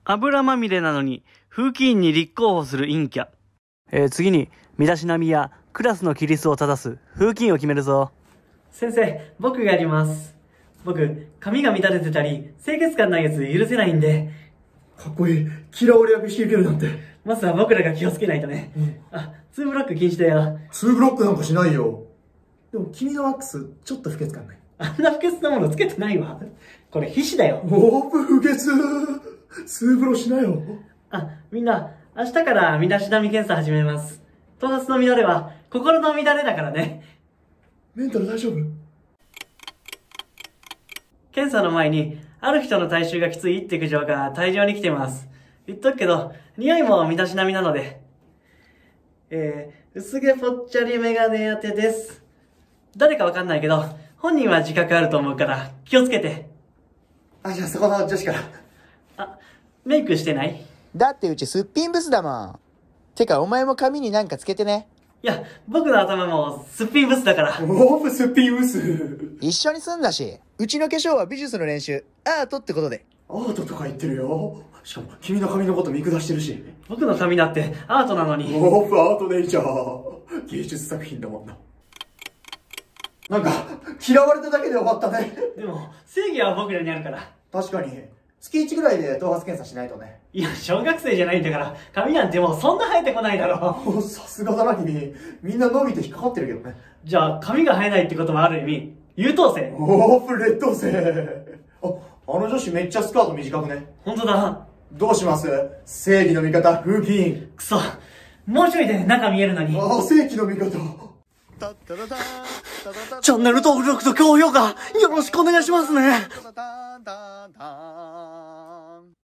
油まみれなのに、風紀委員に立候補する陰キャ。次に、身だしなみやクラスの規律を正す風紀委員を決めるぞ。 先生、僕がやります。僕、髪が乱れてたり、清潔感ないやつ許せないんで。 かっこいい。嫌われ役引き受けるなんて。 まずは僕らが気をつけないとね。2ブロック禁止だよ。 2ブロックなんかしないよ。でも君のワックス、ちょっと不潔感ない。 あんな不潔なものつけてないわ。これ皮脂だよ。 オープ不潔。2ブロしなよ。 みんな、明日から身だしなみ検査始めます。頭髪の乱れは、心の乱れだからね。 メンタル大丈夫？ 検査の前に、ある人の体臭がきついって苦情が大量に来てます。言っとくけど、匂いも身だしなみなので。薄毛ぽっちゃりメガネ当てです。誰かわかんないけど、本人は自覚あると思うから、気をつけて。 じゃあそこの女子から。 メイクしてない？ だってうちすっぴんブスだもん。てかお前も髪になんかつけてね。 いや、僕の頭もすっぴんブスだから。 オープすっぴんブス。 一緒に住んだし。うちの化粧は美術の練習、アートってことで。 アートとか言ってるよ。しかも君の髪のこと見下してるし。 僕の髪だってアートなのに。 オープアートネイチャー。芸術作品だもんな。なんか、嫌われただけで終わったね。 でも、正義は僕らにあるから。 確かに。月1ぐらいで頭髪検査しないとね。 いや、小学生じゃないんだから、髪なんてもうそんな生えてこないだろ。 さすがだな君。みんな伸びて引っかかってるけどね。 じゃあ、髪が生えないってこともある意味、優等生。 オープン劣等生。あの女子めっちゃスカート短くね。 ほんとだ。 どうします？正義の味方、風紀委員。 くそ。もうちょいで中見えるのに。 正義の味方。 チャンネル登録と高評価、よろしくお願いしますね。